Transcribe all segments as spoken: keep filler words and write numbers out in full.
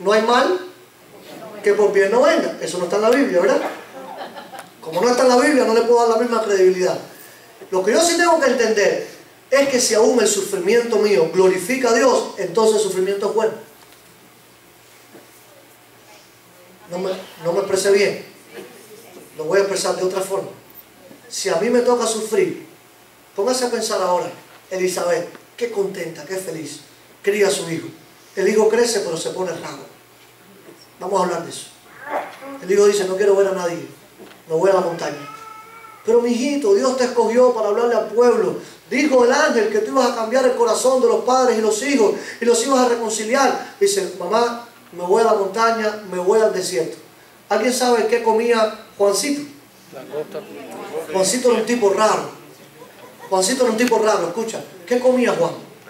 no hay mal que por bien no venga. Eso no está en la Biblia, ¿verdad? Como no está en la Biblia, no le puedo dar la misma credibilidad. Lo que yo sí tengo que entender es que si aún el sufrimiento mío glorifica a Dios, entonces el sufrimiento es bueno. No me, no me expresé bien. Lo voy a expresar de otra forma. Si a mí me toca sufrir, póngase a pensar ahora, Elizabeth, qué contenta, qué feliz, cría a su hijo. El hijo crece pero se pone raro. Vamos a hablar de eso. El hijo dice, no quiero ver a nadie, me voy a la montaña. Pero mi hijito, Dios te escogió para hablarle al pueblo. Dijo el ángel que tú ibas a cambiar el corazón de los padres y los hijos y los ibas a reconciliar. Dice, mamá, me voy a la montaña, me voy al desierto. ¿Alguien sabe qué comía Juancito? Juancito era un tipo raro. Juancito era un tipo raro, escucha. ¿Qué comía Juan?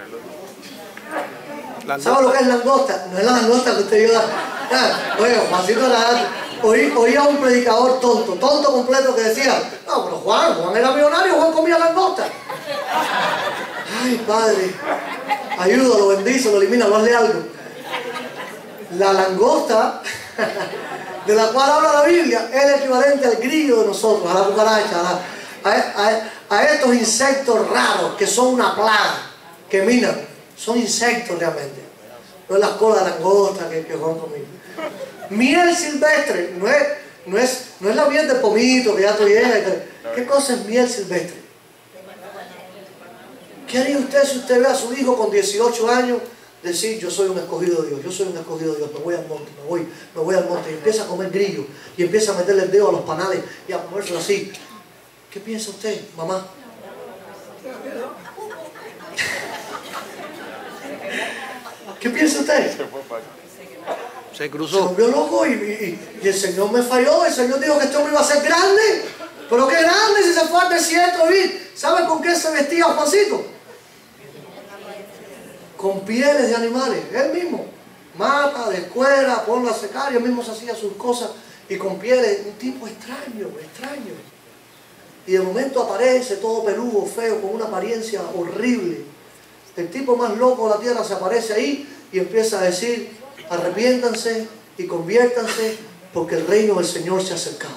¿Sabe lo que es langosta? No es la langosta que usted vio. Ah, oye, Juancito era... Oí, oía a un predicador tonto, tonto completo, que decía, no, pero Juan, Juan era millonario, Juan comía langosta. Ay, Padre, ayúdalo, bendícelo, elimínalo, hazle algo. La langosta, de la cual habla la Biblia, es el equivalente al grillo de nosotros, a la cucaracha, a, la, a, a, a estos insectos raros que son una plaga, que minan, son insectos realmente. No es las colas de langosta que, que Juan comía. Miel silvestre, no es, no, es, no es la miel de pomito que ya estoy llena. ¿Qué cosa es miel silvestre? ¿Qué haría usted si usted ve a su hijo con dieciocho años decir, yo soy un escogido de Dios, yo soy un escogido de Dios, me voy al monte, me voy, me voy al monte, y empieza a comer grillo, y empieza a meterle el dedo a los panales, y a comérselo así? ¿Qué piensa usted, mamá? ¿Qué piensa usted? Se cruzó. Se volvió loco y, y, y el Señor me falló. El Señor dijo que este hombre iba a ser grande. Pero qué grande si se fue al desierto a vivir. ¿Sabe con qué se vestía Juancito? Con pieles de animales. Él mismo. Mata, descuera, ponla a secar. Y él mismo se hacía sus cosas. Y con pieles. Un tipo extraño, extraño. Y de momento aparece todo peludo, feo, con una apariencia horrible. El tipo más loco de la tierra se aparece ahí y empieza a decir, arrepiéntanse y conviértanse porque el reino del Señor se ha acercado.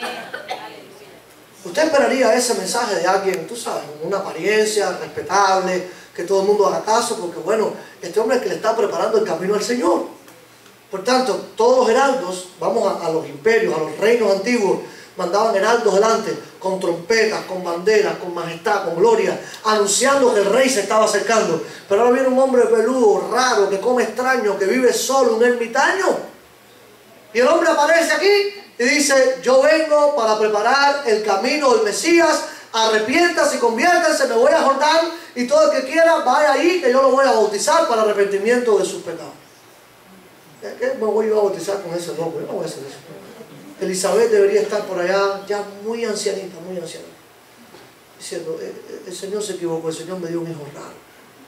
Usted esperaría ese mensaje de alguien, tú sabes, con una apariencia respetable, que todo el mundo haga caso, porque bueno, este hombre es el que le está preparando el camino al Señor. Por tanto, todos los heraldos, vamos a, a los imperios, a los reinos antiguos, mandaban heraldos delante, con trompetas, con banderas, con majestad, con gloria, anunciando que el rey se estaba acercando. Pero ahora viene un hombre peludo, raro, que come extraño, que vive solo, un ermitaño. Y el hombre aparece aquí y dice, yo vengo para preparar el camino del Mesías, arrepiéntase y conviértanse, me voy a Jordán, y todo el que quiera, vaya ahí, que yo lo voy a bautizar para arrepentimiento de sus pecados. ¿Qué me voy yo a bautizar con ese loco? Yo no voy a hacer eso. Elizabeth debería estar por allá, ya muy ancianita, muy ancianita, diciendo, el, el Señor se equivocó, el Señor me dio un hijo raro.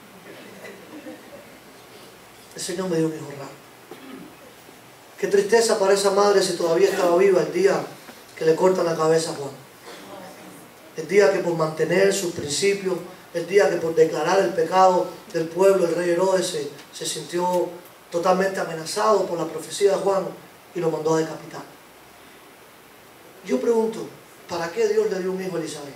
El Señor me dio un hijo raro. Qué tristeza para esa madre si todavía estaba viva el día que le cortan la cabeza a Juan. El día que por mantener sus principios, el día que por declarar el pecado del pueblo, el rey Herodes se, se sintió totalmente amenazado por la profecía de Juan y lo mandó a decapitar. Yo pregunto, ¿para qué Dios le dio un hijo a Elizabeth?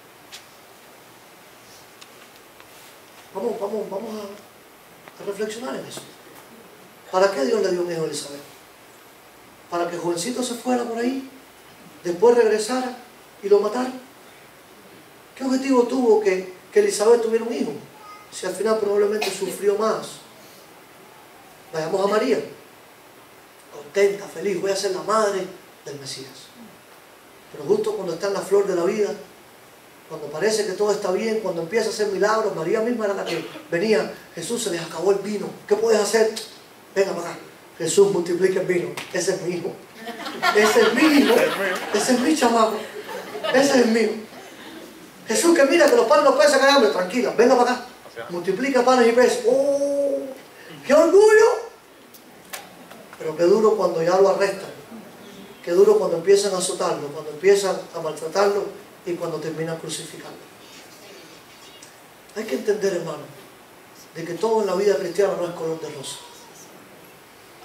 Vamos, vamos, vamos a, a reflexionar en eso. ¿Para qué Dios le dio un hijo a Elizabeth? ¿Para que el jovencito se fuera por ahí, después regresara y lo matara? ¿Qué objetivo tuvo que, que Elizabeth tuviera un hijo? Si al final probablemente sufrió más. Vayamos a María, contenta, feliz, voy a ser la madre del Mesías. Pero justo cuando está en la flor de la vida, cuando parece que todo está bien, cuando empieza a hacer milagros, María misma era la que venía, Jesús, se les acabó el vino, ¿qué puedes hacer? Venga para acá, Jesús, multiplica el vino, ese es mi hijo, ese es mi hijo, ese es mi chamaco, ese es el mío. Jesús, que mira que los panes y los peces que hay hambre, tranquila, venga para acá, multiplica panes y peces. ¡Oh! ¡Qué orgullo! Pero qué duro cuando ya lo arrestan. Qué duro cuando empiezan a azotarlo, cuando empiezan a maltratarlo y cuando terminan crucificando. Hay que entender, hermano, de que todo en la vida cristiana no es color de rosa.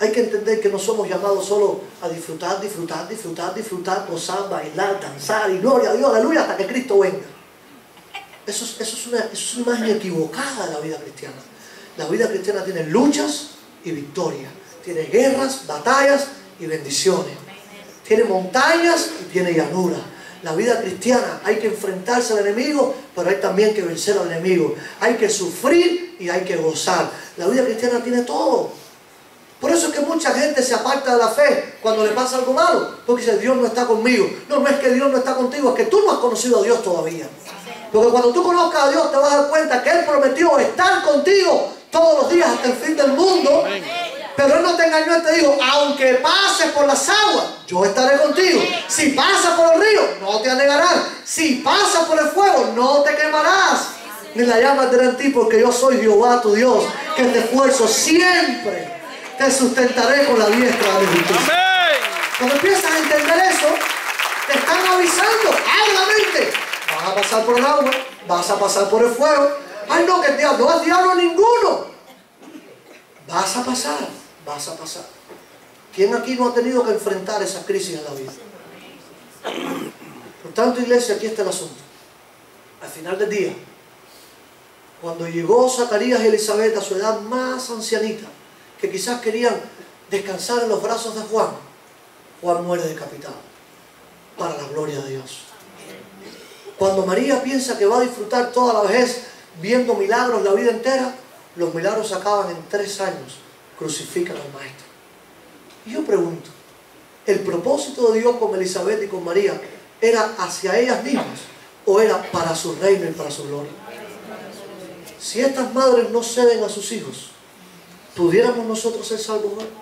Hay que entender que no somos llamados solo a disfrutar, disfrutar, disfrutar, disfrutar, gozar, bailar, danzar y gloria a Dios, aleluya, hasta que Cristo venga. Eso es, eso es, una, eso es una imagen equivocada de la vida cristiana. La vida cristiana tiene luchas y victorias. Tiene guerras, batallas y bendiciones. Tiene montañas y tiene llanuras. La vida cristiana hay que enfrentarse al enemigo, pero hay también que vencer al enemigo. Hay que sufrir y hay que gozar. La vida cristiana tiene todo. Por eso es que mucha gente se aparta de la fe cuando le pasa algo malo. Porque dice, Dios no está conmigo. No, no es que Dios no está contigo, es que tú no has conocido a Dios todavía. Porque cuando tú conozcas a Dios te vas a dar cuenta que Él prometió estar contigo todos los días hasta el fin del mundo. Pero Él no te engañó y te dijo, aunque pases por las aguas, yo estaré contigo. Si pasas por el río, no te anegarán. Si pasas por el fuego, no te quemarás. Ni la llama arderá en ti, porque yo soy Jehová tu Dios, que te esfuerzo siempre. Te sustentaré con la diestra de mi justicia. Cuando empiezas a entender eso, te están avisando, abre la mente. Vas a pasar por el agua, vas a pasar por el fuego. Ay no, que el diablo, no es diablo ninguno. Vas a pasar, vas a pasar. ¿Quién aquí no ha tenido que enfrentar esas crisis en la vida? Por tanto, iglesia, aquí está el asunto. Al final del día, cuando llegó Zacarías y Elizabeth a su edad más ancianita, que quizás querían descansar en los brazos de Juan, Juan muere decapitado, para la gloria de Dios. Cuando María piensa que va a disfrutar toda la vejez viendo milagros la vida entera, los milagros se acaban en tres años, crucifican al Maestro. Y yo pregunto, ¿el propósito de Dios con Elizabeth y con María era hacia ellas mismas o era para su reino y para su gloria? Si estas madres no ceden a sus hijos, ¿pudiéramos nosotros ser salvos hoy?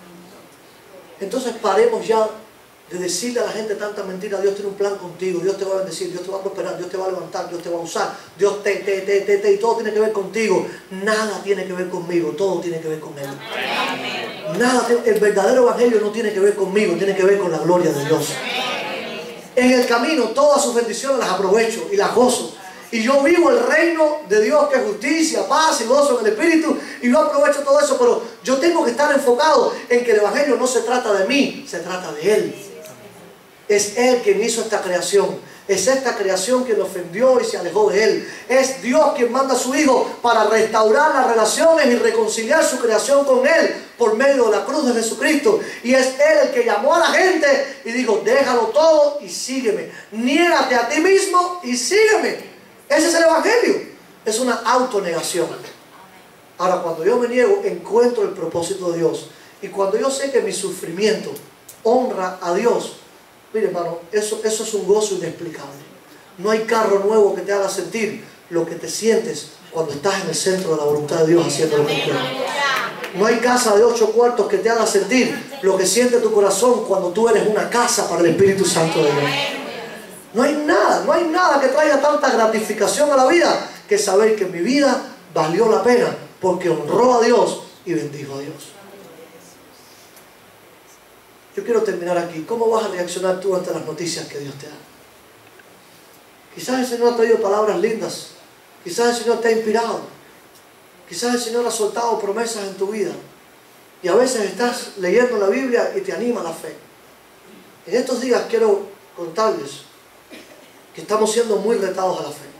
Entonces paremos ya de decirle a la gente tanta mentira. Dios tiene un plan contigo, Dios te va a bendecir, Dios te va a prosperar, Dios te va a levantar, Dios te va a usar, Dios te, te, te, te, te, y todo tiene que ver contigo. Nada tiene que ver conmigo, todo tiene que ver con Él. Nada, el verdadero evangelio no tiene que ver conmigo, tiene que ver con la gloria de Dios. En el camino todas sus bendiciones las aprovecho y las gozo. Y yo vivo el reino de Dios, que es justicia, paz y gozo en el Espíritu, y yo aprovecho todo eso, pero yo tengo que estar enfocado en que el evangelio no se trata de mí, se trata de Él. Es Él quien hizo esta creación. Es esta creación quien lo ofendió y se alejó de Él. Es Dios quien manda a su Hijo para restaurar las relaciones y reconciliar su creación con Él por medio de la cruz de Jesucristo. Y es Él el que llamó a la gente y dijo, déjalo todo y sígueme. Niégate a ti mismo y sígueme. Ese es el evangelio. Es una autonegación. Ahora, cuando yo me niego, encuentro el propósito de Dios. Y cuando yo sé que mi sufrimiento honra a Dios, mire hermano, eso, eso es un gozo inexplicable. No hay carro nuevo que te haga sentir lo que te sientes cuando estás en el centro de la voluntad de Dios haciendo lo que quieres. No hay casa de ocho cuartos que te haga sentir lo que siente tu corazón cuando tú eres una casa para el Espíritu Santo de Dios. No hay nada, no hay nada que traiga tanta gratificación a la vida que saber que mi vida valió la pena porque honró a Dios y bendijo a Dios. Yo quiero terminar aquí. ¿Cómo vas a reaccionar tú ante las noticias que Dios te da? Quizás el Señor ha traído palabras lindas. Quizás el Señor te ha inspirado. Quizás el Señor ha soltado promesas en tu vida. Y a veces estás leyendo la Biblia y te anima la fe. En estos días quiero contarles que estamos siendo muy retados a la fe.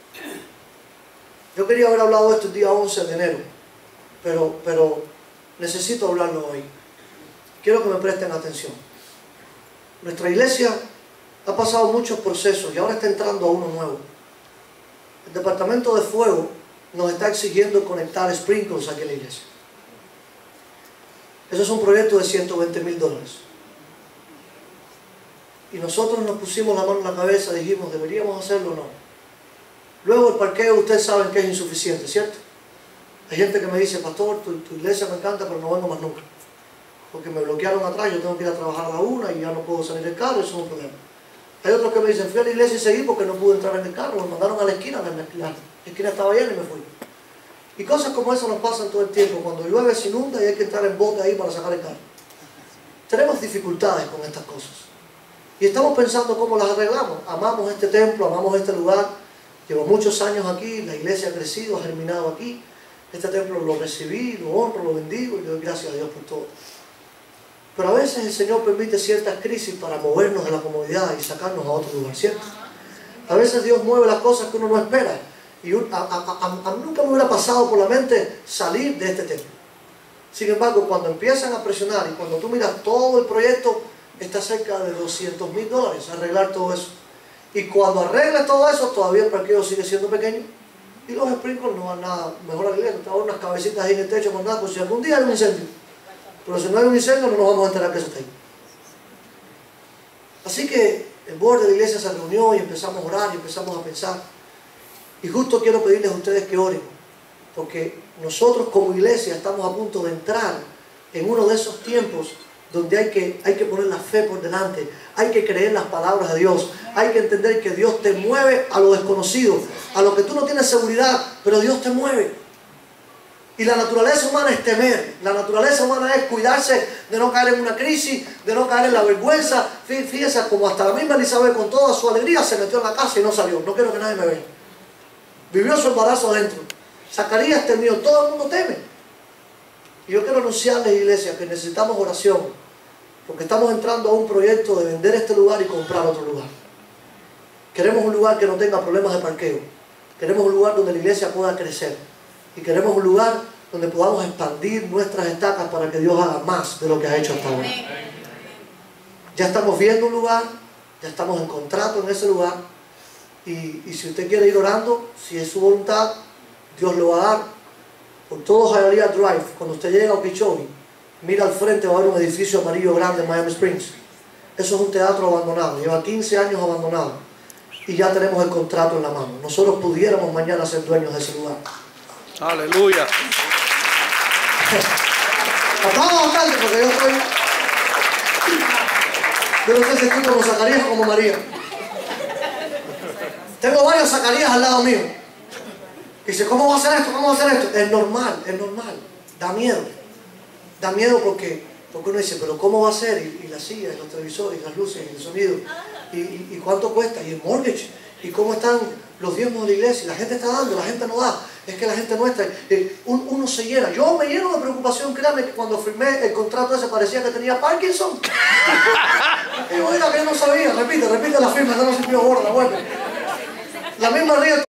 Yo quería haber hablado de esto el día once de enero, pero, pero necesito hablarlo hoy. Quiero que me presten atención. Nuestra iglesia ha pasado muchos procesos y ahora está entrando a uno nuevo. El departamento de fuego nos está exigiendo conectar sprinklers aquí en la iglesia. Eso es un proyecto de ciento veinte mil dólares. Y nosotros nos pusimos la mano en la cabeza y dijimos, ¿deberíamos hacerlo o no? Luego el parqueo, ustedes saben que es insuficiente, ¿cierto? Hay gente que me dice, pastor, tu, tu iglesia me encanta, pero no vengo más nunca. Porque me bloquearon atrás, yo tengo que ir a trabajar a la una y ya no puedo salir del carro, eso es un problema. Hay otros que me dicen, fui a la iglesia y seguí porque no pude entrar en el carro, me mandaron a la esquina, la, la esquina estaba llena y me fui. Y cosas como esas nos pasan todo el tiempo. Cuando llueve se inunda y hay que entrar en bote ahí para sacar el carro. Tenemos dificultades con estas cosas. Y estamos pensando cómo las arreglamos. Amamos este templo, amamos este lugar. Llevo muchos años aquí, la iglesia ha crecido, ha germinado aquí. Este templo lo recibí, lo honro, lo bendigo y le doy gracias a Dios por todo. Pero a veces el Señor permite ciertas crisis para movernos de la comodidad y sacarnos a otro lugar, ¿cierto? A veces Dios mueve las cosas que uno no espera. Y un, a, a, a, a mí nunca me hubiera pasado por la mente salir de este templo. Sin embargo, cuando empiezan a presionar y cuando tú miras todo el proyecto, está cerca de doscientos mil dólares arreglar todo eso. Y cuando arregles todo eso, todavía el parqueo sigue siendo pequeño. Y los sprinkles no van nada mejor a la iglesia. Te unas cabecitas ahí en el techo con nada, por si algún día hay un incendio. Pero si no hay un incendio, no nos vamos a enterar que eso está ahí. Así que el board de la iglesia se reunió y empezamos a orar y empezamos a pensar. Y justo quiero pedirles a ustedes que oren, porque nosotros como iglesia estamos a punto de entrar en uno de esos tiempos donde hay que, hay que poner la fe por delante, hay que creer las palabras de Dios, hay que entender que Dios te mueve a lo desconocido, a lo que tú no tienes seguridad, pero Dios te mueve. Y la naturaleza humana es temer, la naturaleza humana es cuidarse de no caer en una crisis, de no caer en la vergüenza. Fíjense como hasta la misma Elizabeth con toda su alegría se metió en la casa y no salió, no quiero que nadie me vea. Vivió su embarazo adentro. Zacarías temió, todo el mundo teme. Y yo quiero anunciarles, iglesia, que necesitamos oración, porque estamos entrando a un proyecto de vender este lugar y comprar otro lugar. Queremos un lugar que no tenga problemas de parqueo. Queremos un lugar donde la iglesia pueda crecer. Y queremos un lugar donde podamos expandir nuestras estacas para que Dios haga más de lo que ha hecho hasta ahora. Ya estamos viendo un lugar, ya estamos en contrato en ese lugar. Y, y si usted quiere ir orando, si es su voluntad, Dios lo va a dar. Por todo Hialeah Drive, cuando usted llega a Okeechobee, mira al frente, va a haber un edificio amarillo grande en Miami Springs. Eso es un teatro abandonado, lleva quince años abandonado. Y ya tenemos el contrato en la mano. Nosotros pudiéramos mañana ser dueños de ese lugar. Aleluya. Aplaudan bastante porque yo estoy... Yo no sé si estoy como Zacarías o como María. Tengo varios Zacarías al lado mío. Y dice, ¿cómo va a hacer esto? ¿Cómo va a hacer esto? Es normal, es normal. Da miedo. Da miedo porque, porque uno dice, pero ¿cómo va a ser? Y, y las sillas, y los televisores, y las luces, y el sonido. Y, y, y cuánto cuesta, y el mortgage. Y cómo están los diezmos de la iglesia. La gente está dando, la gente no da. Es que la gente nuestra, eh, un, uno se llena. Yo me lleno de preocupación, créanme que cuando firmé el contrato ese parecía que tenía Parkinson. Y yo, mira que yo no sabía. Repite, repite la firma, no se pidió gorda, vuelve. La misma ría.